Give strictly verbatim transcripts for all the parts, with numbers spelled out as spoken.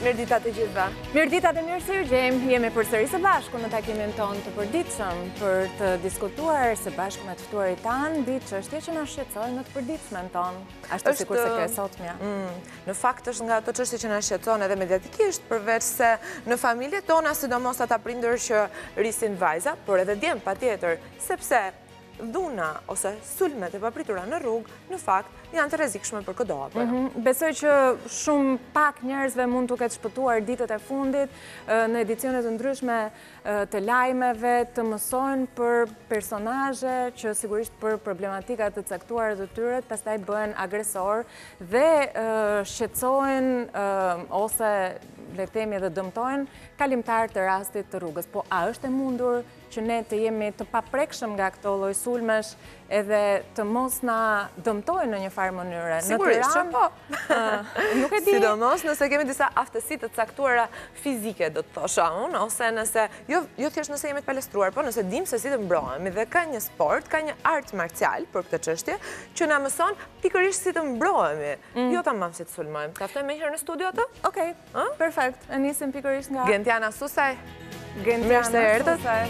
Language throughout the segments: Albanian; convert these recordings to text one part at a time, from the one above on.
Mirdita të gjithëve. Mirdita dhe mirë se ju gjejmë. Jemi përsëri së bashku në takimin tonë të përditshëm për të diskutuar së bashku me të ftuarit tanë mbi çështje që na shqetësojnë në të përditshmen tonë. Ashtu sikur se kjo e sotmja. Në fakt është nga ato çështje që na shqetëson edhe mediatikisht, përveç se në familjet tona, sidomos ata prindër që rrisin vajza, por edhe djem patjetër, sepse dhuna ose sulmet e papritura në rrugë, në fakt, janë të rrezikshme për çdo hapur. Besoj që shumë pak njerëzve mund të ketë shpëtuar ditët e fundit në edicione të ndryshme të lajmeve, të mësojnë për personazhe që sigurisht për problematika të caktuara të tyre, pastaj bëhen agresor dhe shqetësojnë ose le të themi edhe dëmtojnë kalimtar të rastit të rrugës. Po a është e mundur që ne të jemi të paprekshëm nga këto lloj sulmesh edhe të mos na dëmtojnë në një farë mënyre? Sigurisht që po. Nuk e di. Sidomos nëse kemi disa aftësi të caktuara fizike, do të thosha unë, ose nëse jo jo thjesht nëse jemi të palestruar, po nëse dimë se si të mbrohemi dhe ka një sport, ka një art marcial për këtë çështje që na mëson pikërisht si të mbrohemi. Jo tamam si të sulmojmë. Ta ftojmë një herë në studio atë? Okej. Perfekt. E nisim pikërisht nga Gentiana Susaj. Gentiana Susaj.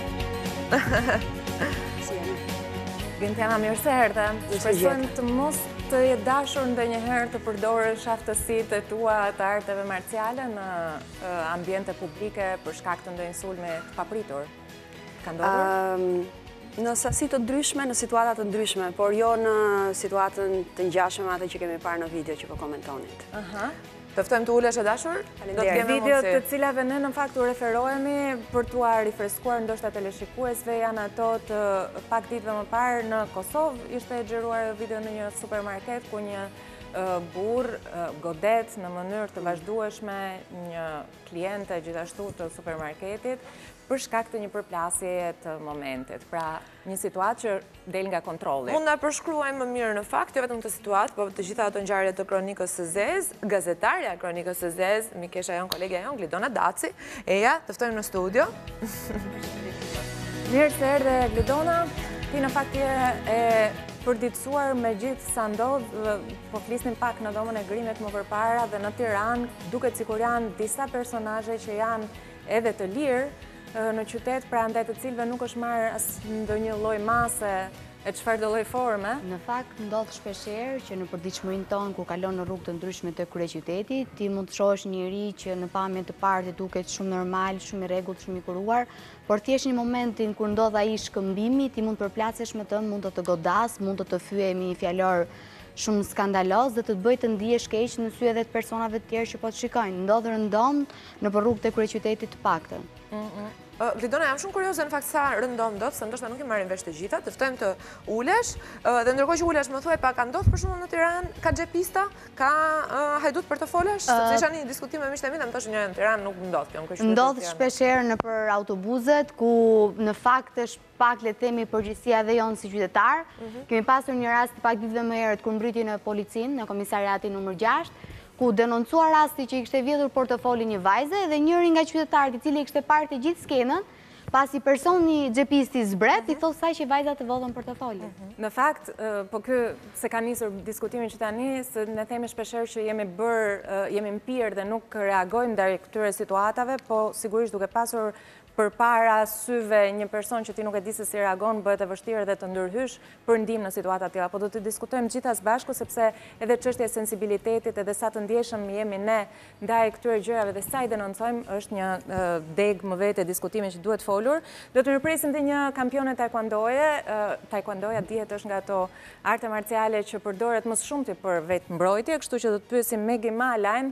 Gentiana, mirë se erdhe. Shpresojmë të mos të jetë dashur ndonjëherë të përdorësh aftësitë e tua të arteve marciale në ambiente publike për shkak të ndonjë sulmi të papritur. Ka ndodhur? Në sasi të ndryshme, në situata të ndryshme, por jo në situatën të ngjashme me atë që kemi parë në video që po komentonit. Aha. Të ftojmë të ulesh e dashur? Videot të cilave ne në fakt u referohemi për t'ua rifreskuar ndoshta teleshikuesve janë ato të pak ditëve më parë në Kosovë. Ishte xhiruar video në një supermarket ku një burr godet në mënyrë të vazhdueshme një kliente gjithashtu të supermarketit për shkak të një përplasjeje të momentit. Pra, një situatë që del nga kontrolli. Mund ta përshkruajmë më mirë në fakt, jo vetëm këtë situatë, por të gjitha ato ngjarje të Kronikës së Zezë, gazetarja e Kronikës së Zezë, mikesha jon, kolegja jon, Glidona Daci. Eja, të ftojmë në studio. Mirë se erdhe, Glidona. Ti në fakt je e përditësuar me gjithë sa ndodh, po flisnim pak në dhomën e Grimit më përpara dhe në Tiranë, duket sikur janë disa personazhe që janë edhe të lirë në qytet, pra ndaj të cilëve nuk është marrë as ndonjë lloj mase e çfarë do lloj forme. Në fakt ndodh shpeshherë që në përditshmërinë tonë kur kalon në rrugë të ndryshme të kryeqytetit, ti mund të shohësh njëri që në pamjen të parë duket shumë normal, shumë i rregullt, shumë i kuruar, por ti në momentin kur ndodh ai shkëmbimi, ti mund të përplasesh me të, mund të të godas, mund të të fyej me një fjalor shumë skandaloz dhe të të bëjë të ndihesh keq në sy edhe të personave të tjerë që po të shikojnë. Ndodh rëndom në rrugët e kryeqytetit të paktën. Glidona, jam shumë kurioze në fakt sa rëndom do të, se ndoshta nuk i marrin vesh të gjitha, të ftojmë të ulesh, dhe ndërkohë që ulesh më thuaj pa ka ndodhur për shembull në Tiranë, ka xhepista, ka hajdut portofolesh, sepse isha një diskutim me miqtë e mi dhe më thoshën në Tiranë nuk ndodh kjo, në kryeqytet. Ndodh shpeshherë nëpër autobuzet ku në fakt është pak le të themi përgjegjësia dhe jonë si qytetar. Kemi pasur një rast pak ditëve më herët kur mbriti në policinë, në komisariatin numër gjashtë, ku denoncuar rasti që i kishte vjedhur portofolin një vajze dhe njëri nga qytetarët i cili kishte parë të gjithë skenën, pasi personi xhepisti zbret, i thos saj që vajza të vodhën portofolin. Në fakt, po ky se ka nisur diskutimin që tani, se ne themi shpeshherë që jemi bërë, jemi mpirë dhe nuk reagojmë ndaj këtyre situatave, po sigurisht duke pasur përpara syve një person që ti nuk e di se si reagon, bëhet e vështirë dhe të ndërhysh për ndihmë në situata të tilla. Po do të diskutojmë gjithë së bashku sepse edhe çështja e sensibilitetit edhe sa të ndjeshëm jemi ne ndaj këtyre gjërave dhe sa i denoncojmë është një deg më vete diskutimi që duhet folur. Do të mirpresim të një kampione taekwondoje. Taekwondoja dihet është nga ato arte marciale që përdoret më shumë ti për vetë mbrojtje, kështu që do të pyesim Megi Malajn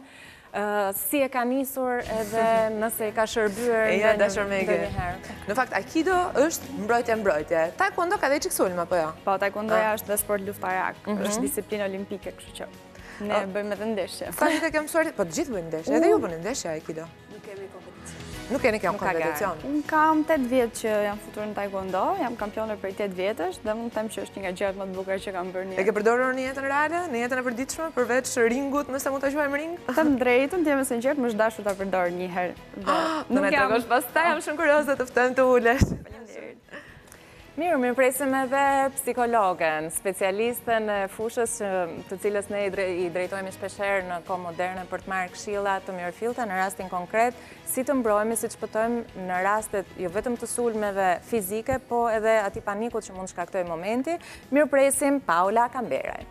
si e ka nisur edhe nëse e ka shërbyer ndonjëherë. Në fakt, Aikido është mbrojtje mbrojtje. Taekwondo ka dhe çik sulm apo jo? Po, Taekwondoja është dhe sport luftarak, është disiplinë olimpike, kështu që ne bëjmë edhe ndeshje. Sa vite ke mësuar? Po të gjithë bëjnë ndeshje, edhe ju bëni ndeshje Aikido. Nuk kemi kompeticion. Nuk keni kjo kompeticion? Unë kam tetë vjetë që jam futur në Taekwondo, jam kampioner për tetë vjetësh dhe mund të them që është një nga gjërat më të bukura që kam bërë një. E ke përdorur në jetën reale, në jetën e përditshme, përveç ringut, nëse mund ta quajmë ring? Them drejtën, të jem sinqert, më është dashur ta përdor një herë. Nuk jam. Pastaj jam shumë kurioze të ftojmë të ulesh. Faleminderit. Mirë, mirë presim edhe psikologen, specialistën e fushës të cilës ne i drejtojmë shpesher në kohë moderne për të marrë këshilla të mirëfillte në rastin konkret, si të mbrohemi, si të shpëtojmë në rastet jo vetëm të sulmeve fizike, po edhe ati panikut që mund shkaktoj momenti. Mirë presim Paula Kamberaj.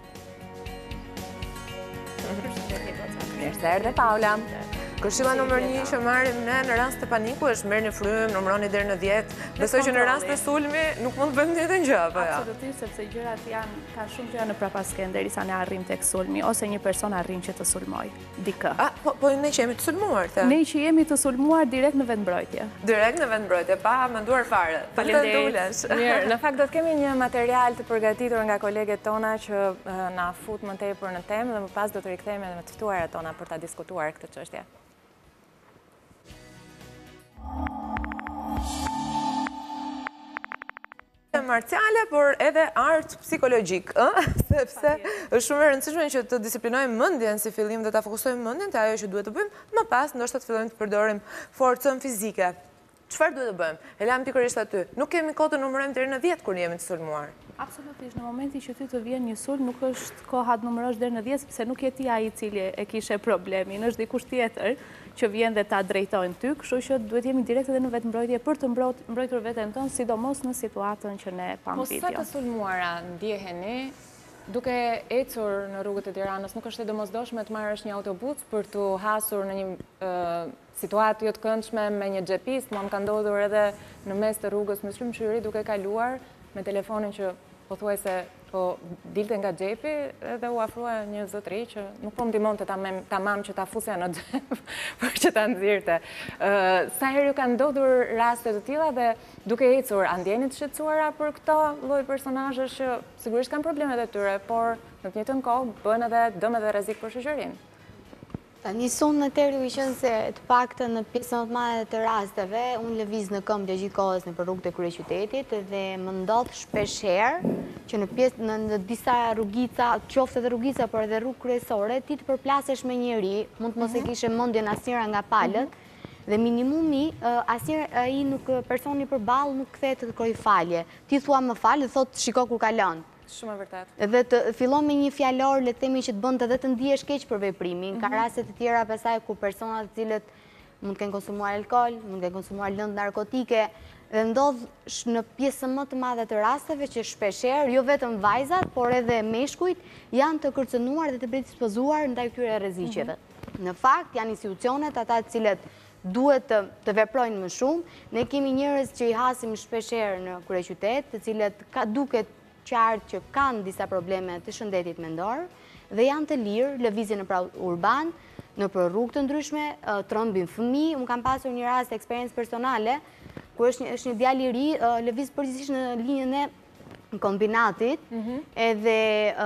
Mirë se erdhe, Paula. Këshilla nëmër një që marrim ne në rast të paniku është merrni frymë, numëroni deri në dhjetë. Besoj që në rast të sulmi nuk mund të bëjmë njëjtën gjë, apo jo? Absolutisht, sepse gjërat janë ka shumë gjëra në prapasken derisa ne arrim tek sulmi ose një person arrin që të sulmoj dikë. A, po, po ne që jemi të sulmuar, the? Ne që jemi të sulmuar direkt në vendmbrojtje. Direkt në vendmbrojtje, pa menduar fare. Faleminderit. Mirë, në fakt do të kemi një material të përgatitur nga koleget tona që na fut më tepër në temë dhe më pas do të rikthehemi me të ftuarat tona për ta diskutuar këtë çështje. Marciale, por edhe art psikologjik, sepse është shumë e rëndësishme që të disiplinojmë mendjen si fillim dhe ta fokusojmë mendjen te ajo që duhet të bëjmë, më pas ndoshta të fillojmë të përdorim forcën fizike. Çfarë duhet të bëjmë? E lam pikërisht aty. Nuk kemi kohë të numërojmë deri në dhjetë kur jemi të sulmuar. Absolutisht, në momentin që ty të vjen një sulm, nuk është koha të numërosh deri në dhjetë, sepse nuk je ti ai i cili e kishe problemin, është dikush tjetër që vjen dhe ta drejtojnë ty, kështu që duhet jemi direkt edhe në vetëmbrojtje për të mbrojtur veten tonë, sidomos në situatën që ne pam video. Po sa të sulmuara ndjeheni duke ecur në rrugët e Tiranës, nuk është e domosdoshme të marrësh një autobus për të hasur në një situatë jo të këndshme me një xhepist, më ka ndodhur edhe në mes të rrugës me shkëmbëri duke kaluar me telefonin që pothuajse po dilte nga xhepi edhe u afrua një zotëri që nuk po ndihmonte tamam që ta fusja në xhep për që ta nxirrte. Sa herë ju kanë ndodhur raste të tilla dhe duke ecur, a ndjeni të shqetësuara për këto lloj personazhesh që sigurisht kanë problemet e tyre, por në të njëjtën kohë bën edhe dëm edhe rrezik për shoqërinë? Tani sun në tërë i qenë se të paktën në pjesën më të madhe të rasteve, unë lëviz në këmbë të gjithë kohës në për rrugët e kryeqytetit dhe më ndodh shpeshherë që në pjesë në, në disa rrugica, qoftë edhe rrugica por edhe rrugë kryesore, ti të përplasesh me njëri, mund të mos e kishe mendjen asnjëra nga palët, dhe minimumi asnjëri ai nuk personi përballë nuk kthehet të kërkojë falje. Ti thua më fal, thot shiko kur kalon. Shumë e vërtet. Dhe të fillon me një fjalor, le të themi që të bën edhe të ndihesh keq për veprimin. Ka raste të tjera pasaj ku persona të cilët mund të kenë konsumuar alkool, mund të kenë konsumuar lëndë narkotike, dhe ndodh në pjesën më të madhe të rasteve që shpeshherë jo vetëm vajzat, por edhe meshkujt janë të kërcënuar dhe të predispozuar ndaj këtyre rreziqeve. Në fakt janë institucionet ata të cilët duhet të, të veprojnë më shumë. Ne kemi njerëz që i hasim shpeshherë në kryeqytet, të cilët ka duket qartë që kanë disa probleme të shëndetit mendor dhe janë të lirë, lëvizjen në pranë urban, në për rrugë të ndryshme, trëmbin fëmijë. Unë kam pasur një rast eksperiencë personale, ku është një, është një djalë i ri, lëviz përgjithsisht në linjën e kombinatit, edhe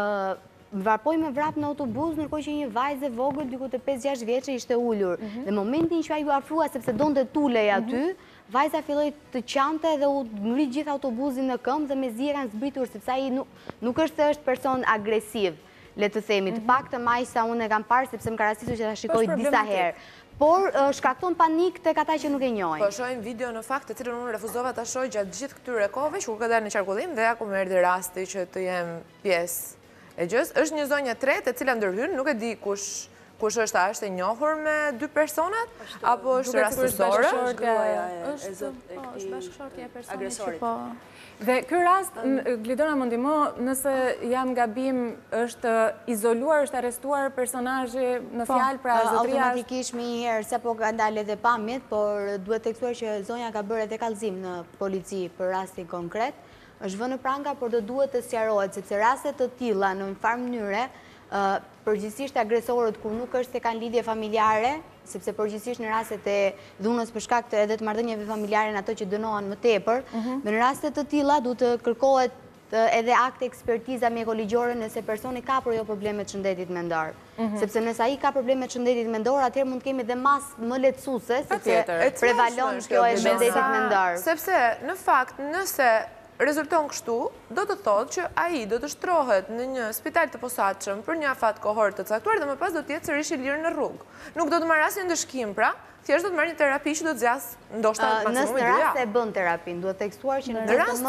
varpoi me vrap në autobus, ndërkohë që një vajzë e vogël diku te pesë gjashtë vjeçë ishte ulur. Dhe momentin që ai u afrua sepse donte tulej aty, vajza filloi të qante dhe u ngri gjithë autobusin në këmbë dhe mezi e kanë zbritur sepse ai nuk, nuk është se është person agresiv, le të themi, të paktën më aq sa unë e kam parë sepse më ka rastisur që ta shikoj disa herë. Por shkakton panik tek ata që nuk e njohin. Po shohim video në fakt të cilën unë refuzova ta shoh gjatë gjithë këtyre kohëve që kur ka dalë në qarkullim dhe ja ku më erdhi rasti që të jem pjesë e gjës. Është një zonjë e tretë e cila ndërhyn, nuk e di kush kush është, a është e njohur me dy personat, apo është rastësore? Është bashkëshortja e personit që po... Dhe ky rast, Glidona më ndihmo, nëse jam gabim, është izoluar, është arrestuar personazhi në fjalë pra zotëria... Automatikisht me një herë, sa po ka dalë edhe pamjet, por duhet të tekstuar që zonja ka bërë edhe kallëzim në polici për rastin konkret, është vënë në pranga, por do duhet të sqarohet, sepse raste të tilla në një farë mënyre përgjithsisht agresorët kur nuk është se kanë lidhje familjare, sepse përgjithsisht në rastet e dhunës për shkak të edhe të marrëdhënieve familjare në ato që dënohen më tepër, dhe në raste të tilla duhet të kërkohet edhe akte ekspertiza mjekoligjore nëse personi ka për jo probleme të shëndetit mendor. Sepse nëse ai ka probleme të shëndetit mendor, atëherë mund të kemi dhe mas më lehtësuese, sepse prevalon kjo e shëndetit mendor. Sepse në fakt nëse rezulton kështu, do të thotë që ai do të shtrohet në një spital të posaçëm për një afat kohor të caktuar dhe më pas do të jetë sërish i lirë në rrugë. Nuk do të marrë asnjë ndëshkim, pra, thjesht do të marrë një terapi që do të zjas ndoshta maksimumi dy javë. Nëse në rast se bën terapin, duhet tekstuar që në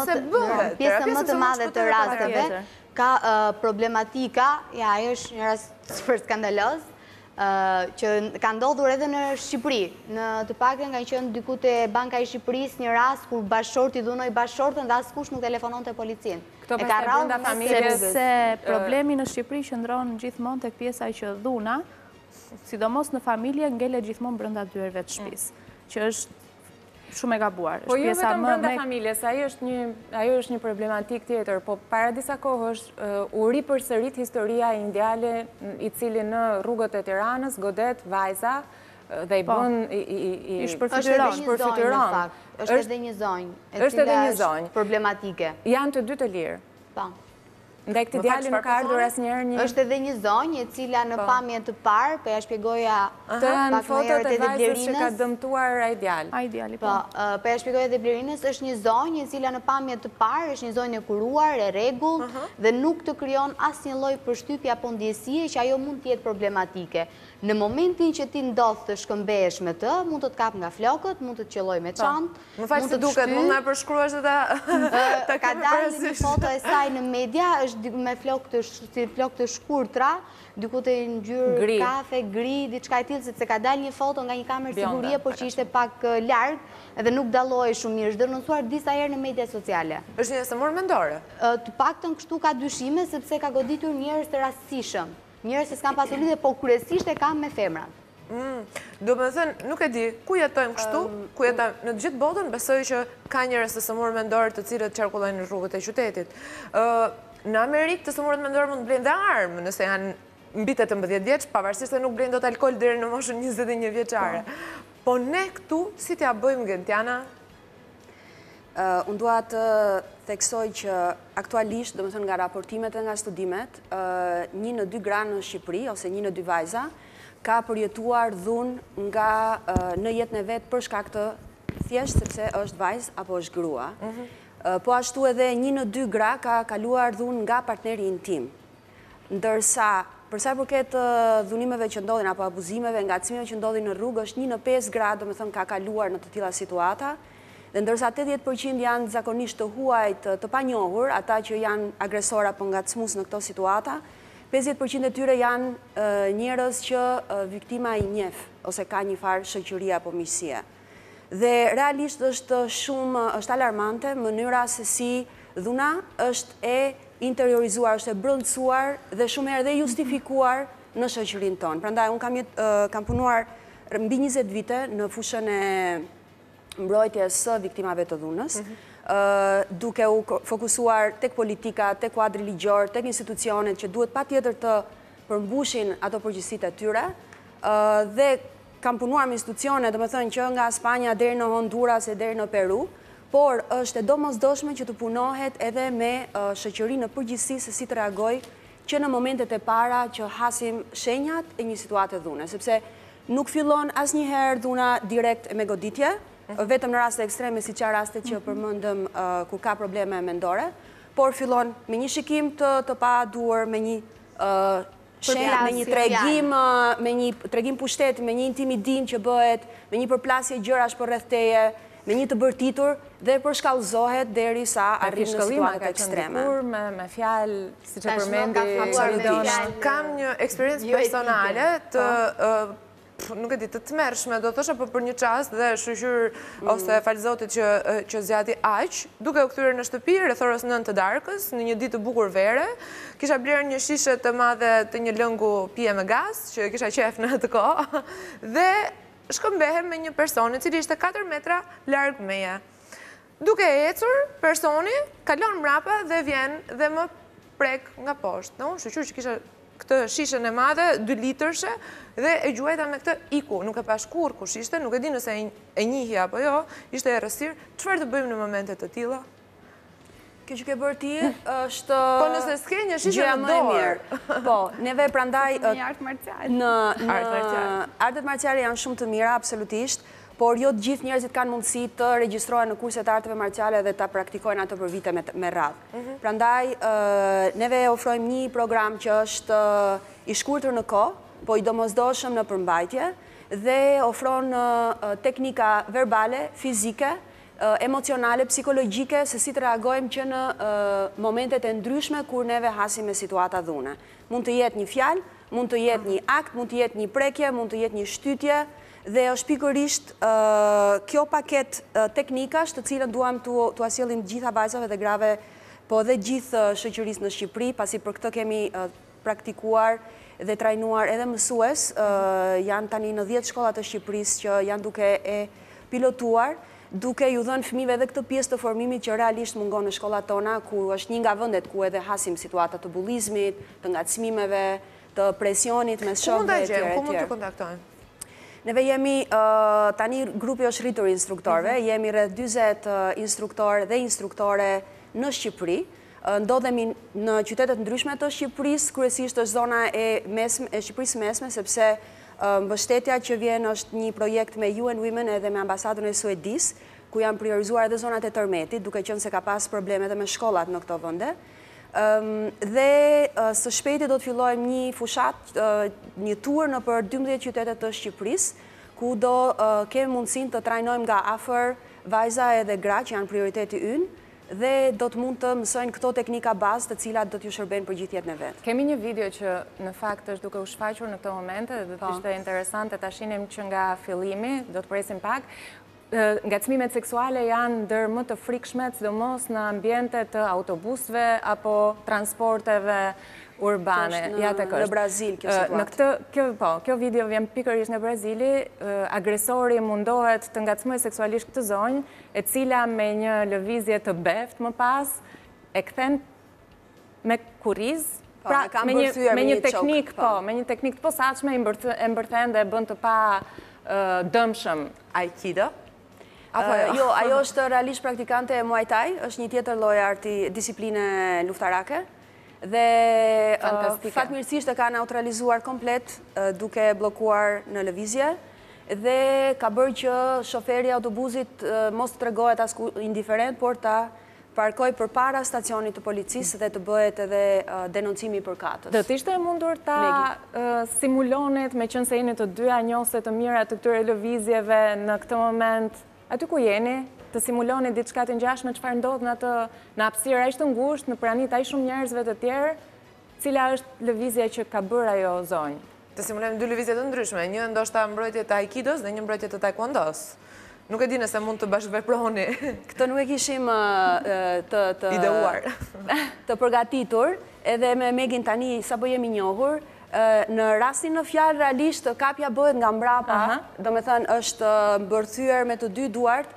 pjesën më të madhe të rasteve ka problematika, ja, ajo është një rast super skandaloz, që ka ndodhur edhe në Shqipëri. Në të paktën nga qenë diku te Banka e Shqipërisë një rast kur bashkëshorti dhunoi bashkëshortën dhe askush nuk telefononte policin. Këto pastaj brenda familjes. Se problemi në Shqipëri qëndron gjithmonë tek pjesa që dhuna, sidomos në familje, ngelet gjithmonë brenda dyerve të shtëpisë, që është shumë e gabuar. Po jo vetëm brenda familjes, ajo është një ajo është një problematik tjetër, po para disa kohësh u ripërsërit historia e një djale i cili në rrugët e Tiranës godet vajza dhe i bën i shpërfytyron. Është edhe një zonjë, e cila është problematike. Janë të dy të lirë. Po. Ndaj këtij djali nuk ka ardhur asnjëherë një. Është edhe një zonjë e cila në pamje të parë, po ja shpjegoja të janë fotot e vajzës që ka dëmtuar ai djal. Ai djali po. Po ja shpjegoja edhe Blerinës, është një zonjë e cila në pamje të parë është një zonjë e kuruar, e rregullt dhe nuk të krijon asnjë lloj përshtypje apo ndjesie që ajo mund të jetë problematike. Në momentin që ti ndodh të shkëmbehesh me të, mund të të kap nga flokët, mund të të qelloj me çantë. Më fal se duket, mund na përshkruash edhe ta ka dalë një foto e saj në media, është me flokë të si flokë të shkurtra, diku te ngjyrë kafe, gri, diçka e tillë, sepse ka dalë një foto nga një kamerë sigurie, por që ishte pak larg dhe nuk dallohej shumë mirë. Është denoncuar disa herë në media sociale. Është një zemër mendore. Të paktën kështu ka dyshime sepse ka goditur njerëz të rastësishëm. Njerëz që s'kan pasur lidhje, po kryesisht e kam me femrat. Do me thënë, nuk e di, ku jetojmë kështu, ku jetojmë në gjithë botën, besoj që ka njerëz të sëmurë mendorë të cilët qarkullojnë në rrugët e qytetit. Në Amerikë të sëmurët mendorë mund të blenë dhe armë, nëse janë mbi tetëmbëdhjetë vjeç, pavarësisht se nuk blenë dot alkool deri në moshën njëzet e një vjeçare. Po ne këtu, si t'ja bëjmë Gentiana? Unë dua të theksoj që aktualisht, do më thënë nga raportimet e nga studimet, një në dy gra në Shqipëri, ose një në dy vajza, ka përjetuar dhunë nga në jetën e vetë për shkak të thjesht sepse është vajzë apo është grua. Po ashtu edhe një në dy gra ka kaluar dhunë nga partneri intim. Ndërsa, përsa përket dhunimeve që ndodhin apo abuzimeve, ngacmimeve që ndodhin në rrugë, është një në pesë gra, do më thënë, ka kaluar në të tilla situata. Dhe ndërsa tetëdhjetë përqind janë zakonisht të huajt të panjohur, ata që janë agresor apo ngacmues në këto situata, pesëdhjetë përqind e tyre janë njerëz që viktima i njeh ose ka një farë shoqërie apo miqësie. Dhe realisht është shumë është alarmante mënyra se si dhuna është e interiorizuar, është e brendësuar dhe shumë herë dhe justifikuar në shoqërinë tonë. Prandaj unë kam kam punuar mbi njëzet vite në fushën e mbrojtjes së viktimave të dhunës, duke u fokusuar tek politika, tek kuadri ligjor, tek institucionet që duhet patjetër të përmbushin ato përgjegjësitë e tyre, dhe kam punuar me institucione, domethënë që nga Spanja deri në Honduras e deri në Peru, por është e domosdoshme që të punohet edhe me shoqërinë në përgjithësi se si të reagoj që në momentet e para që hasim shenjat e një situate dhune, sepse nuk fillon asnjëherë dhuna direkt me goditje, vetëm në raste ekstreme si qa raste që përmëndëm ku ka probleme mendore, por fillon me një shikim të pa duar, me një shenjë, me një tregim, me një tregim pushtet, me një intimidim që bëhet, me një përplasje gjërash për rreth teje, me një të bërtitur dhe përshkallëzohet deri sa arrim në situatet ekstreme. Me fjalë, si që përmendi, kam një eksperiencë personale të nuk e di, të tmerrshme, do thosha, po për një çast dhe shoqyr ose falzotit që që zgjati aq, duke u kthyer në shtëpi rreth orës nëntë të darkës, në një ditë të bukur vere, kisha blerë një shishe të madhe të një lëngu pije me gaz, që kisha qef në atë kohë, dhe shkëmbehem me një person i cili ishte katër metra larg meje. Duke ecur, personi kalon mrapa dhe vjen dhe më prek nga poshtë. Unë shoqyr që kisha këtë shishën e madhe, dy litërshe, dhe e gjuajta me këtë iku. Nuk e pashkur kush ishte, nuk e di nëse e njihja apo jo, ishte e rësirë. Çfarë të bëjmë në momentet të tilla? Kjo që ke bërë ti është po nëse s'ke një shishë në dorë. Po, neve prandaj një art marcial. Në artet marciale janë shumë të mira, absolutisht, por jo të gjithë njerëzit kanë mundësi të regjistrohen në kurset e arteve marciale dhe ta praktikojnë ato për vite me radhë. Prandaj, neve ofrojmë një program që është i shkurtër në kohë, po i domosdoshëm në përmbajtje, dhe ofron teknika verbale, fizike, emocionale, psikologjike, se si të reagojmë që në momentet e ndryshme kur neve hasim me situata dhune. Mund të jetë një fjalë, mund të jetë një akt, mund të jetë një prekje, mund të jetë një shtytje, dhe është pikërisht kjo paket teknikash të cilën duam të asjellim gjitha vajzave dhe grave, po dhe gjithë shoqërisë në Shqipëri, pasi për këtë kemi praktikuar dhe trajnuar edhe mësues, janë tani në dhjetë shkollat të Shqipërisë që janë duke e pilotuar, duke ju dhënë fëmijëve edhe këtë pjesë të formimit që realisht mungon në shkollat tona, ku është një nga vendet ku edhe hasim situata të bullizmit, të ngacmimeve, të presionit mes shokëve etj. Ku mund të kontaktojnë? Neve jemi, tani grupi është rritur instruktorve, jemi rreth dyzet instruktorë dhe instruktore në Shqipëri. Ndodhemi në qytetet ndryshme të Shqipërisë, kryesisht është zona e Shqipërisë mesme, sepse mbështetja që vjen është një projekt me U N Women edhe me ambasadën e Suedis, ku janë priorizuar edhe zonat e tërmetit, duke qenë se ka pas probleme edhe me shkollat në këto vende. Dhe së shpejti do të fillojmë një fushat, një tur në për dymbëdhjetë qytetet të Shqipërisë, ku do kemi mundësin të trajnojmë nga afër vajza edhe gra që janë prioriteti ynë, dhe do të mund të mësojnë këto teknika bazë të cilat do t'ju shërbejnë për gjithë jetën e vetë. Kemi një video që në fakt është duke u shfaqur në këto momente dhe do të ishte interesante ta shinim që nga fillimi, do të presim pak. Ngacmimet seksuale janë ndër më të frikshme, sidomos në ambiente të autobusëve apo transporteve urbane. Në Brazil kjo situatë. Kjo video vjen pikërisht në Brazili, agresori mundohet të ngacmoj seksualisht këtë zonjë, e cila me një lëvizje të beft më pas, e kthen me kuriz, pra me një teknik, po, me një teknik të posaçme e mbërthen dhe e bën të pa dëmshëm. Aikido? Jo, ajo është realisht praktikante e Muay Thai, është një tjetër lloj arti, disipline luftarake, dhe fatmirësisht e ka neutralizuar komplet duke bllokuar në lëvizje, dhe ka bërë që shoferi i autobusit mos të tregohet as indiferent, por ta parkoj përpara stacionit të policisë dhe të bëhet edhe denoncimi për katës. Do t'ishte e mundur ta simulonet me qenë se jeni të dyja njose të mira të këtyre lëvizjeve në këtë moment, aty ku jeni, të simuloni diçka të ngjashme çfarë ndodh në atë në hapësirë aq të ngushtë, në pranit aq shumë njerëzve të tjerë, cila është lëvizja që ka bërë ajo zonjë. Të simulojmë dy lëvizje të ndryshme, një ndoshta mbrojtje të aikidos dhe një mbrojtje të taekwondos. Nuk e di nëse mund të bashkëveproni. Këtë nuk e kishim të ideuar, të përgatitur, edhe me Megin tani sapo jemi njohur. Në rastin në fjalë, realisht kapja bëhet nga mbrapa, do me thënë është mbërthyer me të dy duart,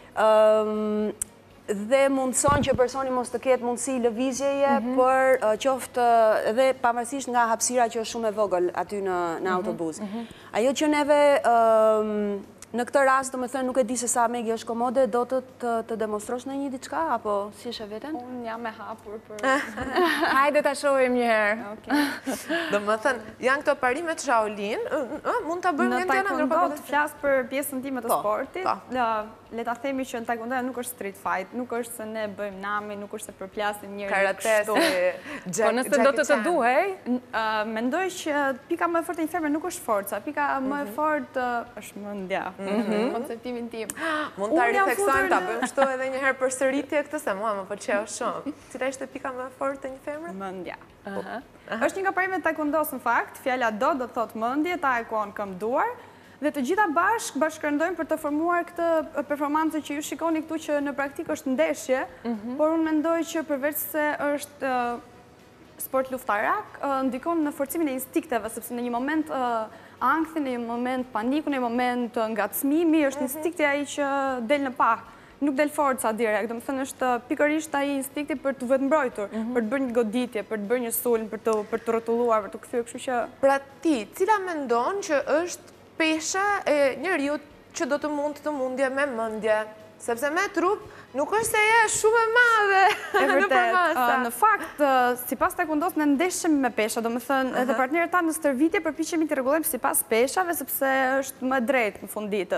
dhe mundëson që personi mos të ketë mundësi lëvizjeje, për qoftë dhe pavarësisht nga hapësira që është shumë e vogël aty në autobus. Ajo që neve në këtë rast, do me thënë, nuk e di se sa Megi është komode, do të të demonstrosh në një diçka, apo si është e veten? Unë jam e hapur për... Hajde ta shohim një herë. Do me thënë, janë këto parimet Shaolin, mund të bëjmë një tjena? Në taekwondo të flasë për pjesën time të sportit, le ta themi që në taekwondo nuk është street fight, nuk është se ne bëjmë nami, nuk është se përplasim njëri kështu. Po nëse do të të duhej? Mendoj që pika më e fortë e një femre nuk është forca, pika më e fortë është mendja. Konceptimin tim. Mund të rifleksojmë, ta bëjmë kështu edhe një herë për sëritje këtë, se mua më pëlqeu shumë. Cila ishte pika më e fortë e një femre? Mendja. Është një nga parimet të taekwondos në fakt, fjala do do të thotë mendje, taekwon këmbë duar. Dhe të gjitha bashkë bashkërndojmë për të formuar këtë performancë që ju shikoni këtu që në praktikë është ndeshje, por unë mendoj që përveç se është sport luftarak, ndikon në forcimin e instinkteve, sepse në një moment ankthi, në një moment paniku, në një moment ngacmimi, është instinkti ai që del në pa, nuk del forca direkt, do të thënë është pikërisht ai instinkti për të vetë mbrojtur, për të bërë një goditje, për të bërë një sulm, për të për të rrotulluar, për të kthyer, kështu që pra ti, cila mendon që është pesha e njeriut që do të mund të mundje me mendje, sepse me trup nuk është se je shumë e madhe në përmasa. Në fakt, si pas taekwondos në ndeshëm me pesha, do më thënë edhe partnerët ta në stërvitje përpiqemi të rregullojmë si pas peshave, sepse është më drejt në funditës.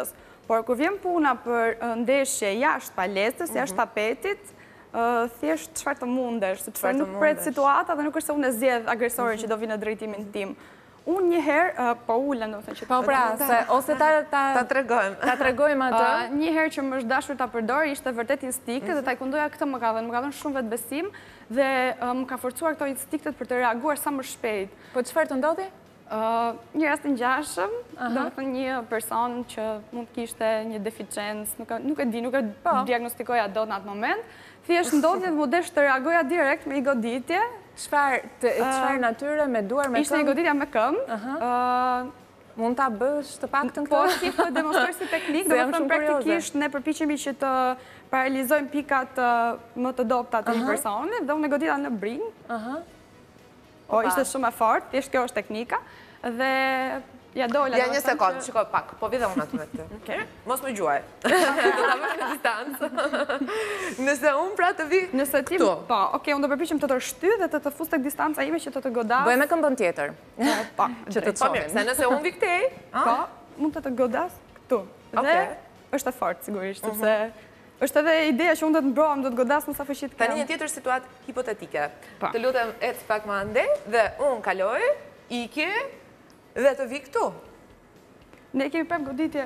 Por kur vjen puna për ndeshje jashtë palestës, jashtë tapetit, thjesht çfarë të mundesh, sepse nuk pret situata dhe nuk është se unë e zgjedh agresorin që do vinë në drejtimin tim. Unë njëherë, po ullën, do të thënë që po pra, ose ta tregojmë. Ta tregojmë atë. Njëherë që më është dashur ta përdor, ishte vërtet instikte dhe taekwondoja këtë më ka dhënë, më ka dhënë shumë vetbesim dhe më ka forcuar këto instiktet për të reaguar sa më shpejt. Po çfarë të ndodhi? Një rast të ngjashëm, do të thënë një person që mund të kishte një deficiencë, nuk e di, nuk e diagnostikoja dot në atë moment, thjesht ndodhi dhe më desh të reagoja direkt me një goditje. Çfarë natyre, me duar, me këmbë? Ishte një goditja me këmbë. Mund ta bësh të paktën këtë? Po, si të demonstroj si teknikë, do të thënë praktikisht ne përpiqemi që të paralizojmë pikat më të dobta të një personi dhe unë e godita në brinj. Po, ishte shumë e fortë, thjesht kjo është teknika, dhe ja dola... Ja, një sekundë, shiko pak, po vide unë aty me të. Mos më gjuaj. Do ta bësh në distancë. Nëse unë pra të vi këtu. Nëse ti, po, oke, unë do përpiqem të të rështy dhe të të fus tek distanca ime që të të godas. Bëjmë këmbën tjetër. Po, që të Po mirë, se nëse unë vi këtej, po, mund të të godas këtu. Dhe është e fortë, sigurisht, sepse është edhe ideja që unë do të mbrohem, do të godas nësa fëshit kem. Tani një tjetër situatë hipotetike. Të lutem ecë pak më ande dhe unë kaloj, iki dhe të vi këtu. Ne kemi prap goditje.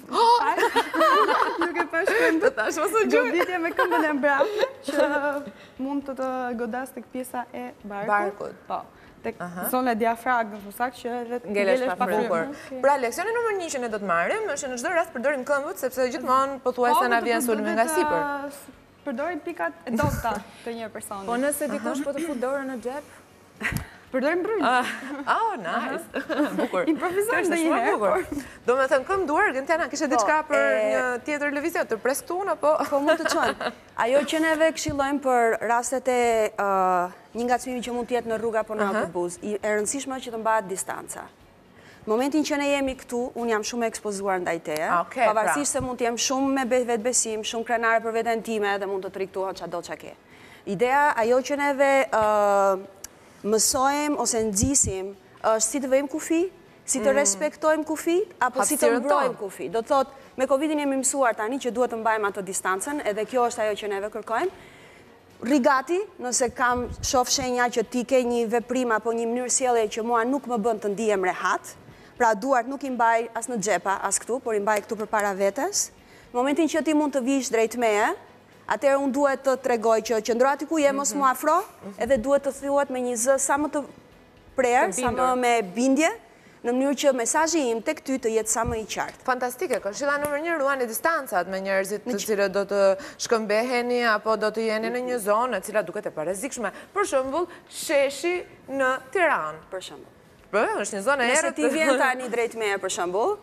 Nuk e pash këmbë. Të tash mos u gjuaj. Goditje me këmbën e mbrapsht që mund të të godas tek pjesa e barkut. Barkut. Po. Tek zona e diafragmës, më saktë që edhe të ngelesh pa bukur. Pra, leksioni numër një që ne do të marrim është në çdo rast përdorim këmbët sepse gjithmonë pothuajse na vjen sulmi nga sipër. Përdorim pikat e dobta të një personi. Po nëse dikush po të fut dorën në xhep? Përdorim brynë. Oh, nice. Bukur. Improvizojmë ndonjëherë. Do me thënë këmbë duar, Gentiana, kishe diçka për një tjetër lëvizje, të pres këtu, apo? Po mund të çojmë. Ajo që neve këshillojmë për rastet e një ngacmimi që mund të jetë në rrugë apo në autobus, e rëndësishme që të mbahet distanca. Momentin që ne jemi këtu, unë jam shumë ekspozuar ndaj teje, pavarësisht se mund të jem shumë me vetbesim, shumë krenare për veten time dhe mund të triktuar çado çka ke. Ideja ajo që neve mësojmë ose nxisim është si të vëjmë kufi, si të respektojmë kufit, apo si të mbrojmë kufi. Do të thotë, me Covidin jemi mësuar tani që duhet të mbajmë atë distancën, edhe kjo është ajo që neve kërkojmë. Rigati, nëse kam shoh shenja që ti ke një veprim apo një mënyrë sjellje që mua nuk më bën të ndihem rehat, pra duart nuk i mbaj as në xhepa, as këtu, por i mbaj këtu përpara vetes. Në momentin që ti mund të vish drejt meje, atëherë unë duhet të tregoj që qëndro aty ku je, mos mu afro, edhe duhet të thuhet me një zë sa më të prerë, sa më me bindje, në mënyrë që mesazhi im tek ty të jetë sa më i qartë. Fantastike, këshilla numër një, ruani distancat me njerëzit të cilët do të shkëmbeheni apo do të jeni në një zonë e cila duket e parezikshme. Për shembull, sheshi në Tiranë. Për shembull. Po, është një zonë e errët. Nëse ti vjen tani drejt meje për shembull,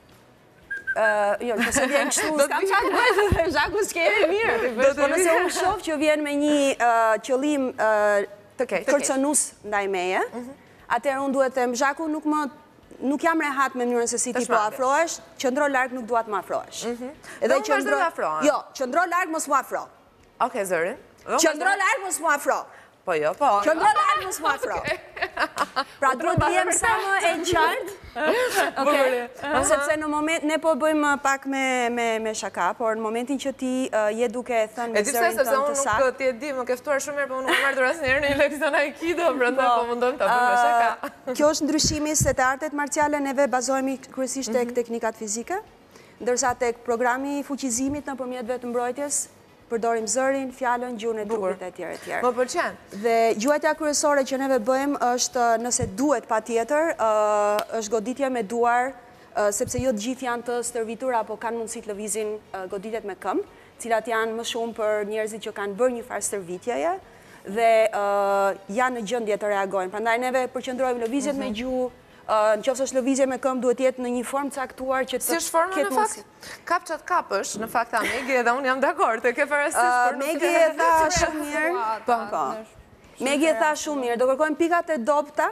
jo, nëse vjen kështu, s'kam çfarë të bëj, zhaku s'kemi mirë. Po nëse unë shoh që vjen me një qëllim të kërcënues ndaj meje, atëherë unë duhet të them zhaku nuk më nuk jam rehat me mënyrën se si ti po afrohesh, qëndro larg nuk duat më afrohesh. Edhe qëndro afrohen. Jo, qëndro larg mos më afro. Okej, zërin. Qëndro larg mos më afro. Po jo, po. Qëndro larg mos më afro. Pra duhet të jem sa më e qartë. Okej. Sepse në moment ne po bëjmë pak me me me shaka, por në momentin që ti je duke thënë me zërin tënd të saktë. Nuk ti e di, më ke ftuar shumë mirë, po unë nuk marr dorë asnjëherë në leksion aikido, prandaj po mundojmë ta bëjmë me shaka. Kjo është ndryshimi se te artet marciale neve bazohemi kryesisht tek teknikat fizike, ndërsa tek programi i fuqizimit nëpërmjet vetëmbrojtjes përdorim zërin, fjalën, gjuhën e trupit e tjerë e tjerë. Më pëlqen. Dhe gjuajtja kryesore që neve bëjmë është, nëse duhet patjetër, është goditja me duar, sepse jo të gjithë janë të stërvitur apo kanë mundësi të lëvizin goditjet me këmbë, cilat janë më shumë për njerëzit që kanë bërë një farë stërvitjeje dhe janë në gjendje të reagojnë. Prandaj neve përqendrojmë lëvizjet me gjuhë. Në qoftë është lëvizje me këmbë duhet jetë në një formë caktuar që të si është forma në fakt? Kap qatë kapësh, në fakt ta Megi edhe unë jam dakord, e ke parasysh. Megi e tha shumë mirë. Po, po. Megi e tha shumë mirë. Do kërkojmë pikat e dobta,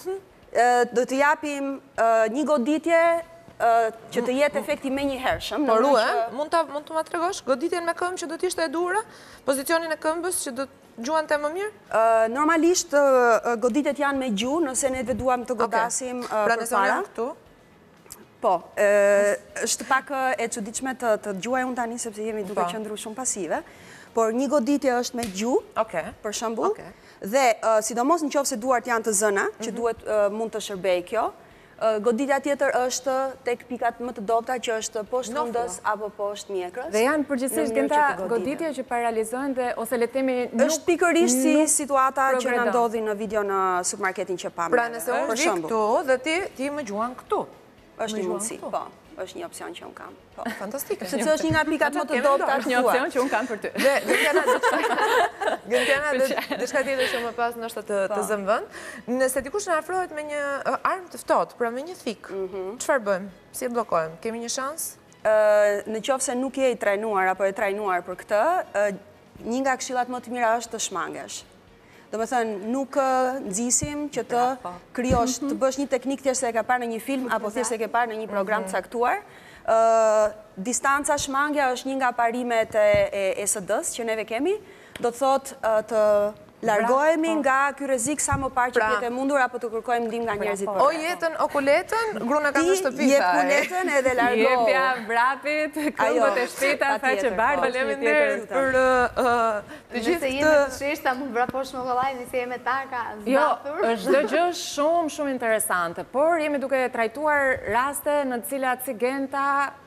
do të japim një goditje që të jetë efekti me një hershëm. Por u, mund të ma tregosh goditjen me këmbë që do t'ishte e dura? Pozicionin e këmbës që do gjuan të më mirë? Normalisht, goditet janë me gjuhë, nëse ne duam të godasim për para. Pra nëse më janë këtu? Po, është pak e çuditshme të dëgjoj unë tani sepse jemi duke qëndruar shumë pasive, por një goditje është me gjuhë, për shembull, dhe sidomos nëse duart janë të zëna, që duhet mund të shërbejë kjo, goditja tjetër është tek pikat më të dobta që është poshtë fundës apo poshtë mjekrës. Dhe janë përgjithsisht këta goditje që paralizojnë dhe ose le të themi nuk është pikërisht si situata që na ndodhi në video në supermarketin që pamë. Pra nëse unë vi këtu dhe ti ti më gjuan këtu. Është një mundësi, po. Është një opcion që unë kam. Fantastike. Sepse është një nga pikat më të dobta është një opcion që unë kam për ty. Dhe Gëntjana, diçka tjetër që më pas nështë të zëmë vënd, nëse dikush në afrohet me një armë të ftohtë, pra me një thik, çfarë bëjmë? Si e bllokojmë? Kemi një shans? Në qoftë se nuk je i trajnuar apo e trajnuar për këtë, një nga këshillat më të mira është të shmangesh. Do me thënë, nuk nëzisim që të kryosh, të bësh një teknik thjesht se e ka parë në një film, apo thjesht se e ke parë në një program të caktuar. Distanca shmangja është një nga parimet e S D-s që neve kemi, do të thotë të largohemi nga ky rrezik sa më parë që jetë e mundur apo të kërkojmë ndihmë nga njerëzit për. O jetën, o kuletën, gruna ka në shtëpi. Ti jep kuletën edhe largohu. Jepja vrapit, këmbët e shteta, faqe bardhë. Faleminderit për të gjithë këtë. Nëse jemi të shishta mund vraposh me kollaj, nëse jemi tarka zbathur. Jo, është çdo gjë shumë shumë interesante, por jemi duke trajtuar raste në të cilat si Genta,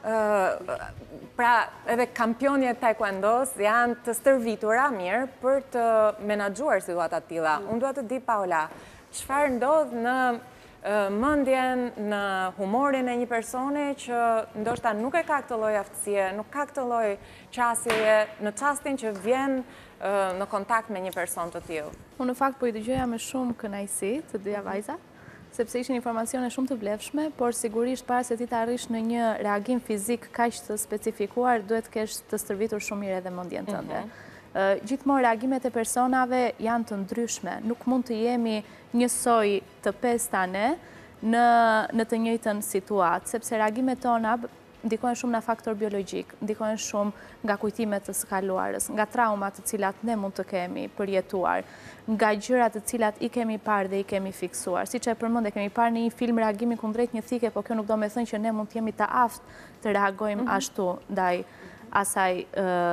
pra edhe kampionjet taekwondos janë të stërvitura mirë për të menaxhuar situata të tilla. Unë dua të di, Paola, çfarë ndodh në mendjen, në humorin e një personi që ndoshta nuk e ka këtë lloj aftësie, nuk ka këtë lloj qasjeje në çastin që vjen në kontakt me një person të tillë. Unë në fakt po i dëgjoja me shumë kënaqësi të dyja vajza, sepse ishin informacione shumë të vlefshme, por sigurisht para se ti të arrish në një reagim fizik kaq të specifikuar, duhet të kesh të stërvitur shumë mirë edhe mendjen tënde. Gjithmonë reagimet e personave janë të ndryshme, nuk mund të jemi njësoj të pesta ne në të njëjtën situatë, sepse reagimet tona ndikojnë shumë nga faktor biologjik, ndikojnë shumë nga kujtimet të së kaluarës, nga traumat të cilat ne mund të kemi përjetuar, nga gjërat të cilat i kemi parë dhe i kemi fiksuar. Siç e përmendë, kemi parë në një film reagimin kundrejt një thike, po kjo nuk do me thënë që ne mund të jemi të aftë të reagojmë ashtu ndaj asaj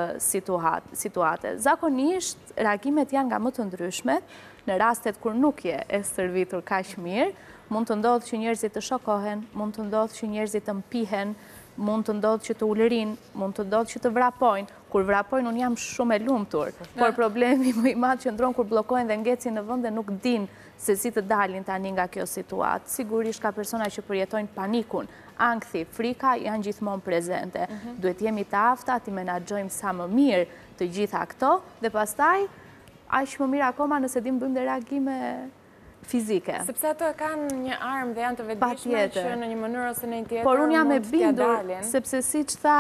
situate. Zakonisht, reagimet janë nga më të ndryshme, në rastet kur nuk je e stërvitur kaq mirë, mund të ndodhë që njerëzit të shokohen, mund të ndodhë që njerëzit të mpihen, mund të ndodhë që të ulërin, mund të ndodhë që të vrapojnë. Kur vrapojnë, unë jam shumë e lumtur, por problemi më i madh që ndron kur bllokojnë dhe ngecin në vend dhe nuk din se si të dalin tani nga kjo situatë. Sigurisht ka persona që përjetojnë panikun, ankthi, frika janë gjithmonë prezente. Duhet jemi të afta, ti menaxhojmë sa më mirë të gjitha këto dhe pastaj aq më mirë akoma nëse dim bëjmë dhe reagime fizike. Sepse ato kanë një armë dhe janë të vetëdijshme që në një mënyrë ose në një tjetër. Por unë jam e bindur, sepse siç tha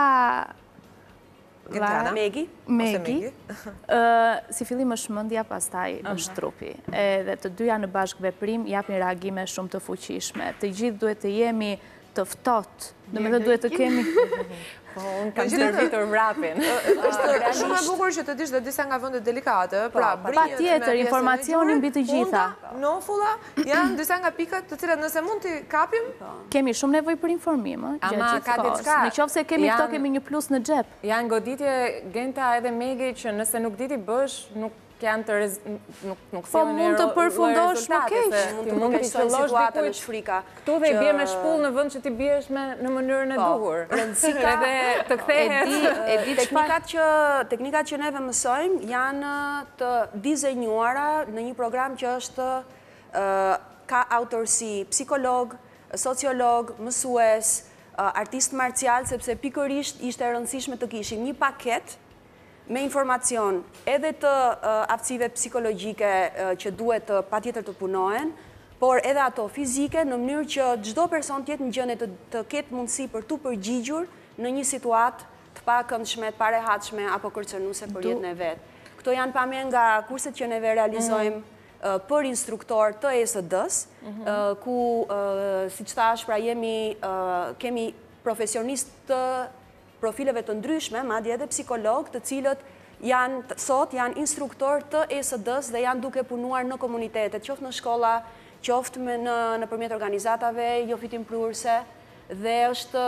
Megi, Megi, si fillim është mendja, pastaj është trupi. Edhe të dyja në bashkëveprim japin reagime shumë të fuqishme. Të gjithë duhet të jemi të ftohtë, do të thotë duhet të kemi. Po, unë kam stërvitur vrapin. Është shumë e bukur që të dish dhe disa nga vendet delikate, pra brinjët, patjetër, informacionin mbi të gjitha. Nofulla janë disa nga pikat të cilat nëse mund t'i kapim, kemi shumë nevojë për informim, ama ka diçka. Në qoftë se kemi këto, kemi një plus në xhep. Janë goditje Genta edhe Megi që nëse nuk di ti bësh, nuk janë të nuk po mund të përfundosh më keq, mund të fillosh situatën në shfrika. Këtu dhe i bie me shpull në vend që ti biesh me në mënyrën e duhur. Rëndësika edhe të kthehet. E di teknikat që teknikat që neve mësojmë janë të dizenjuara në një program që është ka autorsi psikolog, sociolog, mësues, artist marcial, sepse pikërisht ishte e rëndësishme të kishim një paket me informacion edhe të aftësive psikologjike që duhet patjetër të punohen, por edhe ato fizike në mënyrë që çdo person tjetë në gjendje të ketë mundësi për tu përgjigjur në një situatë të pakëndshme, të parehatshme apo kërcënuese për jetën e vet. Këto janë pamje nga kurset që neve realizojmë për instruktor të E S D-s, ku siç thash, pra jemi kemi profesionistë të profileve të ndryshme, madje edhe psikolog, të cilët janë sot janë instruktor të E S D-s dhe janë duke punuar në komunitetet, qoftë në shkolla, qoftë në nëpërmjet organizatave jo fitimprurse, dhe është,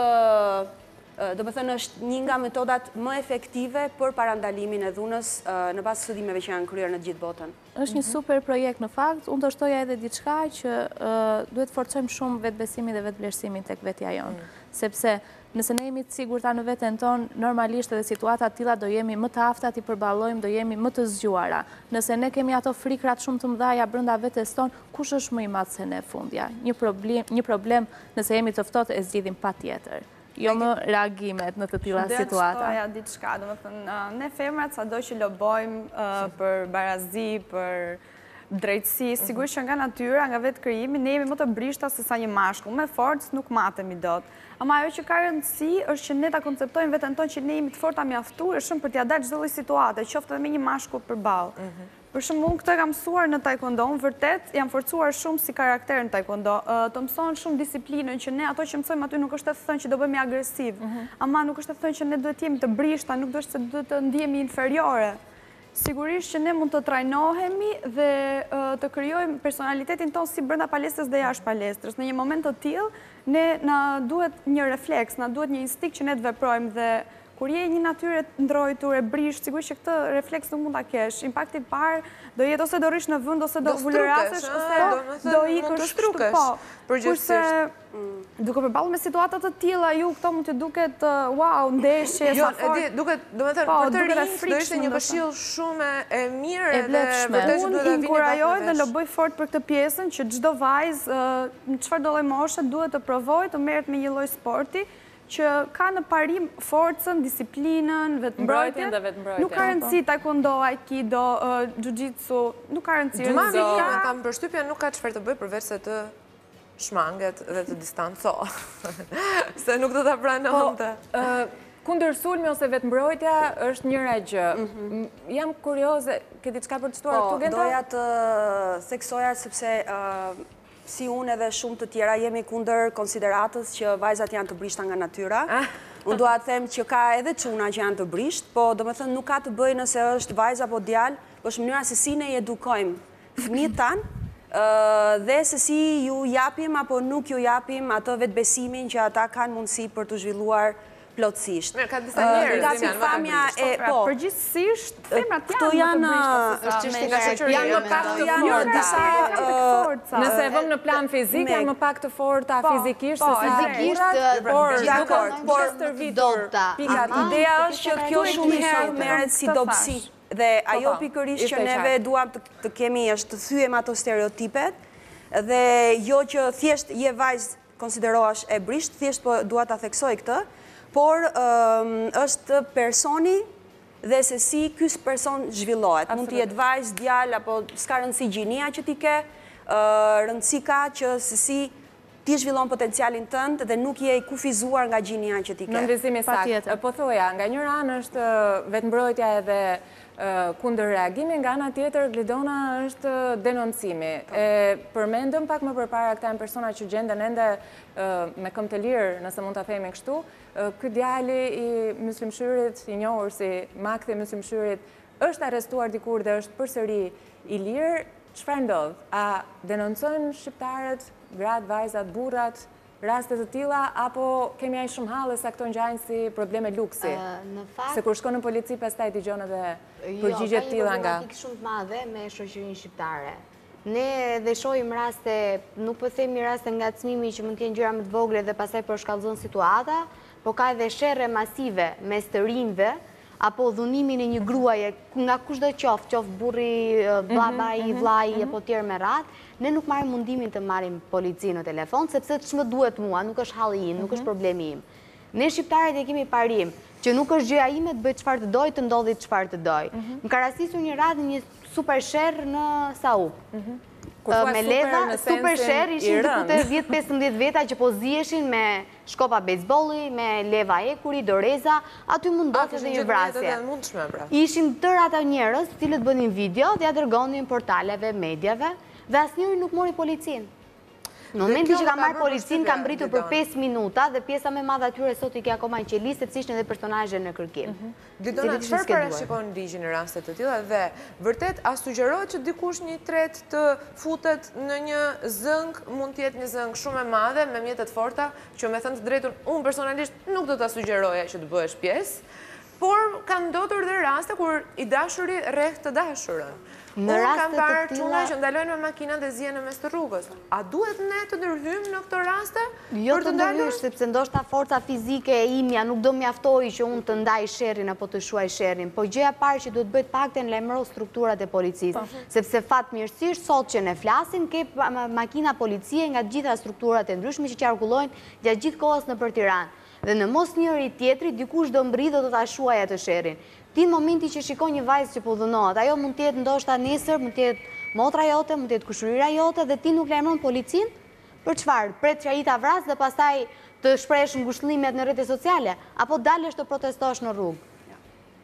do më thënë, është një nga metodat më efektive për parandalimin e dhunës në bazë studimeve që janë kryer në gjithë botën. është një super projekt në fakt, unë të shtoja edhe diçka që duhet forcojmë shumë vetëbesimin dhe vetëvlerësimin tek vetja jonë, sepse nëse ne jemi të sigurta në veten tonë, normalisht edhe situata të tilla do jemi më të afta t'i përballojmë, do jemi më të zgjuara. Nëse ne kemi ato frikrat shumë të mëdha brenda vetes tonë, kush është më i madh se ne fundja? Një problem, një problem nëse jemi të ftohtë e zgjidhim patjetër. Jo më reagimet në të tilla situata. Dhe shtoja diçka, do më thënë, ne femrat sado që lobojmë për barazi, për drejtësi, sigurisht që nga natyra, nga vetë krijimi, ne jemi më të brishta se sa një mashkull, me forcë nuk matemi dot. Ama ajo që ka rëndësi është që ne ta konceptojmë veten tonë që ne jemi të forta mjaftueshëm për t'ia dalë çdo lloj situate, qoftë edhe me një mashkull përballë. Për shembull, unë këtë kam mësuar në taekwondo, unë vërtet jam forcuar shumë si karakter në taekwondo. Të mëson shumë disiplinën që ne ato që mësojmë aty nuk është të thënë që do bëhemi agresiv, ama nuk është të thënë që ne duhet jemi të brishta, nuk duhet se duhet të ndihemi inferiore. Sigurisht që ne mund të trajnohemi dhe të krijojmë personalitetin tonë si brenda palestrës dhe jashtë palestrës. Në një moment të tillë, ne na duhet një refleks, na duhet një instinkt që ne të veprojmë dhe kur je një natyrë e ndrojtur, e brisht, sigurisht që këtë refleks nuk mund ta kesh. Impakti i parë do jetë ose do rish në vend ose do vulërasesh ose do ikësh strukesh. Kurse duke përballur me situata të tilla, ju këto mund të duket wow, ndeshje, sa fort. Jo, e di, duket, domethënë për të rinj do ishte një këshill shumë e mirë dhe vërtet që duhet ta vini. Unë inkurajoj dhe loboj fort për këtë pjesën që çdo vajzë në çfarëdo lloj moshe duhet të provojë të merret me një lloj sporti që ka në parim forcën, disiplinën, vetëmbrojtjen. Nuk ka rëndësi taekwondo, aikido, jiu-jitsu, nuk ka rëndësi. Gjumari ka kam përshtypjen nuk ka çfarë të bëj përveç se të shmanget dhe të distancohet. Se nuk do ta pranonte. Kundër sulmi ose vetëmbrojtja është njëra gjë. Jam kurioze, ke diçka për të shtuar këtu, Genta? Po, doja të theksoja sepse si unë edhe shumë të tjera jemi kundër konsideratës që vajzat janë të brishta nga natyra. Unë dua të them që ka edhe çuna që janë të brisht, po do me thënë nuk ka të bëjë nëse është vajza apo djalë, është mënyra se si ne i edukojmë fëmijët tanë dhe se si ju japim apo nuk ju japim atë vetbesimin që ata kanë mundësi për të zhvilluar plotësisht. Mirë, ka disa njerëz nga pikpamja e po. Përgjithsisht, femrat janë më të brishta. Janë më pak të janë disa nëse e vëmë në plan fizik, janë më pak të forta fizikisht se fizikisht, por dakord, por stërvitur pikat. Ideja është që kjo shumë herë merret si dobësi. Dhe ajo pikërisht që neve duam të kemi është të thyem ato stereotipet dhe jo që thjesht je vajzë konsiderohesh e brisht, thjesht po dua ta theksoj këtë, por është personi dhe se si ky person zhvillohet. Mund të jetë vajzë, djalë, apo s'ka rëndësi gjinia që ti ke, rëndësi ka që se si ti zhvillon potencialin tënd dhe nuk je i kufizuar nga gjinia që ti ke. Në ndërtimi saktë. Po thoja, nga njëra anë është vetëmbrojtja edhe kundër reagimi, nga ana tjetër Glidona është denoncimi. Përmendëm pak më përpara këta janë persona që gjenden ende me këmbë të lirë, nëse mund ta themi kështu. Ky djali i Myslimshyrit, i njohur si Makthi i Myslimshyrit, është arrestuar dikur dhe është përsëri i lirë. Çfarë ndodh? A denoncojnë shqiptarët, gratë, vajzat, burrat, raste të tilla, apo kemi aq shumë halle sa këto ngjajnë si probleme luksi? Se kur shkon në polici pastaj dëgjon edhe përgjigje të tilla nga. Jo, ka një problematikë shumë të madhe me shoqërinë shqiptare. Ne dhe shohim raste, nuk po themi raste ngacmimi që mund të jenë gjëra më të vogla dhe pastaj përshkallëzon situata, po ka edhe sherrre masive mes të rinjve, apo dhunimin e një gruaje, nga kushdo qoftë, qoftë burri, babai, vllai apo tjerë me radhë, ne nuk marrim mundimin të marrim policinë në telefon, sepse ç'më duhet mua, nuk është halli im, nuk është problemi im. Ne shqiptarët e kemi parim që nuk është gjëja ime të bëj çfarë të doj, të ndodhi çfarë të doj. Më ka rastisur një radhë një super sherr në Saup. Me leva, super sherr ishin diku dhjetë pesëmbëdhjetë veta që po ziheshin me shkopa bejsbolli, me leva ekuri, doreza, aty mund ndodhte edhe një vrasje. Ishin tërë ata njerëz, të cilët bënin video dhe ja dërgonin portaleve, mediave, dhe asnjëri nuk mori policinë. Në momenti që ka marrë policin, ka mbritur për pesë minuta dhe pjesa me madhe atyre sot i ke akoma në qelisë, sepse ishte edhe personazhe në kërkim. Glidona, çfarë parashikon ligji në raste të tilla dhe vërtet a sugjerohet që dikush një tret të futet në një zëng, mund të jetë një zëng shumë e madhe me mjete të forta, që me thënë të drejtun unë personalisht nuk do ta sugjeroja që të bëhesh pjesë, por kanë ndodhur dhe raste kur i dashuri rreh të dashurën. Në Unë raste kam të parë tilla çuna që ndalojnë me makina dhe zihen në mes të rrugës. A duhet ne të ndërhyjmë në këto raste? Jo të ndërhysh, sepse ndoshta forca fizike e imja nuk do mjaftoi që unë të ndaj sherrin apo të shuaj sherrin, po gjëja e parë që duhet bëhet pakten lajmëro strukturat e policisë, sepse fatmirësisht sot që ne flasim ke makina policie nga të gjitha strukturat e ndryshme që qarkullojnë gjatë gjithë kohës nëpër Tiranë. Dhe në mos njëri tjetri, dikush do mbri dhe do ta shuaj atë sherrin. Ti në momenti që shikon një vajzë që po dhënohet, ajo mund të jetë ndoshta nesër, mund të jetë motra jote, mund të jetë kushërira jote dhe ti nuk lajmëron policin? Për çfarë? Pret që ai ta vras dhe pastaj të shpresh ngushëllimet në rrjetet sociale apo dalësh të protestosh në rrugë?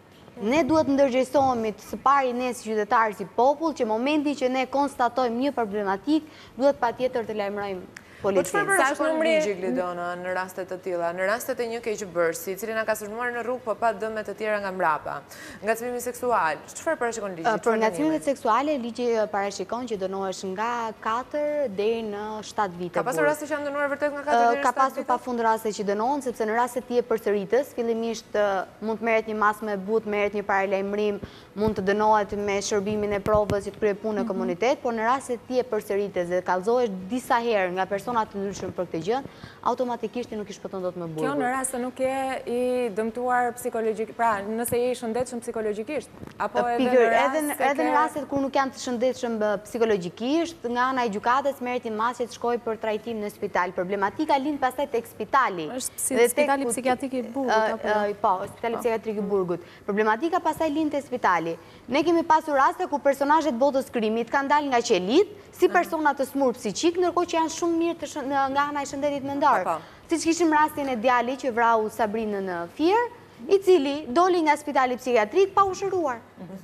Ne duhet ndërgjegjësohemi së pari ne si qytetarë, si popull, që momenti që ne konstatojmë një problematik, duhet patjetër të lajmërojmë Po çfarë parashikon ligji, Glidona, në rastet të tilla, në rastet e një keqbërësi, i cili na ka sulmuar në rrugë, po pa dëme të tjera nga mbrapa, ngacmimi seksual, çfarë parashikon ligji? Për ngacmimet seksuale, ligji parashikon që dënohesh nga katër deri në shtatë vite. Ka pasur raste që janë dënuar vërtet nga katër deri në shtatë vite? Ka pasur pafund raste që dënohen, sepse në raste ti e përsëritës, fillimisht mund të merret një masë me butë, merret një paralajmërim, mund të dënohet me shërbimin e provës që të kryej punë në komunitet, por në raste ti e përsëritës dhe kallëzohesh disa herë nga personat të ndryshëm për këtë gjë, automatikisht ti nuk i shpëton dot më burgun. Kjo në rast se nuk je i dëmtuar psikologjikisht, pra nëse je i shëndetshëm psikologjikisht, apo edhe në rast edhe në rastet kur nuk janë të shëndetshëm psikologjikisht, nga ana e gjykatës merret një masë të shkojë për trajtim në spital. Problematika lind pastaj tek spitali. Është spitali psikiatrik i Burgut apo? Po, spitali psikiatrik i Burgut. Problematika pastaj lind te spitali. Ne kemi pasur raste ku personazhet botës krimit kanë dalë nga qelit si persona të smur psiqik, ndërkohë që janë shumë mirë nga ana e shëndetit mendor. Siç kishim rastin e djalit që vrau Sabrinën në Fier, i cili doli nga spitali psikiatrik pa u shëruar.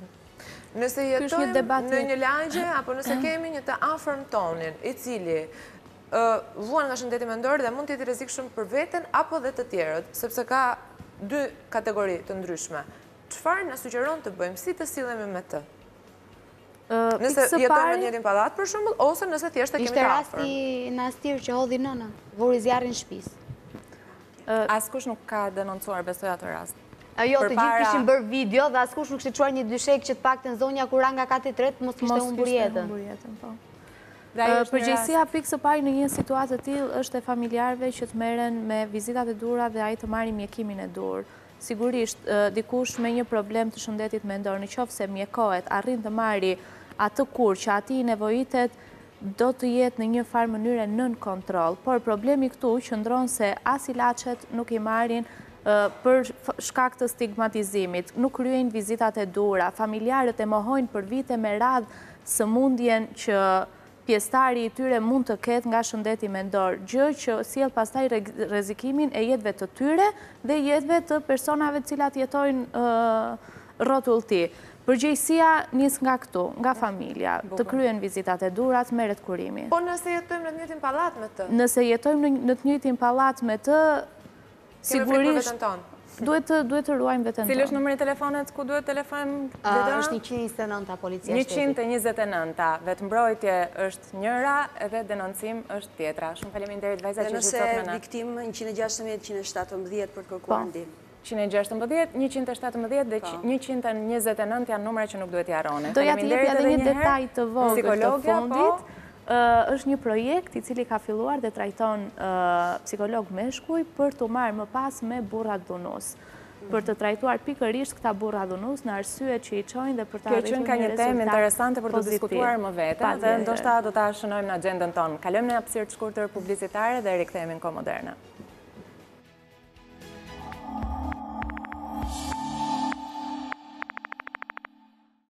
Nëse jetojmë në një lagje, apo nëse kemi një të afërm tonin, i cili vuan nga shëndeti mendor dhe mund të jetë i rrezikshëm për veten apo dhe të tjerët, sepse ka dy kategori të ndryshme. Çfarë na sugjeron të bëjmë, si të sillemi me të? Nëse jetojmë në njërin pallat për shembull, ose nëse thjesht e kemi të afër. Ishte rasti në Astir që hodhi nënën, vuri zjarrin në shtëpisë. Askush nuk ka denoncuar, besoj atë rast. Jo, të gjithë kishin bërë video dhe askush nuk kishte çuar një dyshek që të paktën zonja kur ra nga kati tret mos kishte humbur jetën. Përgjegjësia pikë së pari në një situatë të tillë është e familjarëve që të merren me vizitat e dhura dhe ai të marrë mjekimin e dur. Sigurisht, dikush me një problem të shëndetit mendor, në qoftë se mjekohet, arrin të marrë atë kur që ati i nevojitet, do të jetë në një farë mënyre nën kontroll. Por problemi këtu qëndron se as ilaçet nuk i marrin për shkak të stigmatizimit, nuk kryejnë vizitat e dura, familjarët e mohojnë për vite me radhë sëmundjen që pjesëtari i tyre mund të ketë nga shëndeti mendor, gjë që sjell pastaj rrezikimin e jetëve të tyre dhe jetëve të personave të cilat jetojnë rrotullti. Përgjegjësia nis nga këtu, nga familja, të kryen vizitat e dura, të merret kurimi. Po nëse jetojmë në të njëjtin pallat me të? Nëse jetojmë në të njëjtin pallat me të, sigurisht duhet të duhet të ruajmë veten tonë. Cili është numri i telefonit ku duhet telefonojmë? Është njëqind e njëzet e nënta policia shtetit. njëqind e njëzet e nënta. Vetëmbrojtje është njëra edhe denoncim është tjetra. Shumë faleminderit vajza që jeni sot me ne. Nëse viktim njëqind e gjashtëmbëdhjetë njëqind e shtatëmbëdhjetë për kërkuar ndihmë. njëqind e gjashtëmbëdhjetë, njëqind e shtatëmbëdhjetë dhe njëqind e njëzet e nëntë janë numra që nuk duhet i harroni. Doja t'jap edhe një detaj të vogël të fundit. është një projekt i cili ka filluar dhe trajton psikolog meshkuj për të marrë më pas me burrat dhunus. Për të trajtuar pikërisht këta burra dhunus në arsyet që i çojnë dhe për të arritur një rezultat. Kjo që ka një temë interesante për të diskutuar më vete dhe ndoshta do ta shënojmë në agjendën tonë. Kalojmë në hapësirë të shkurtër publicitare dhe rikthehemi në Kohë Moderne.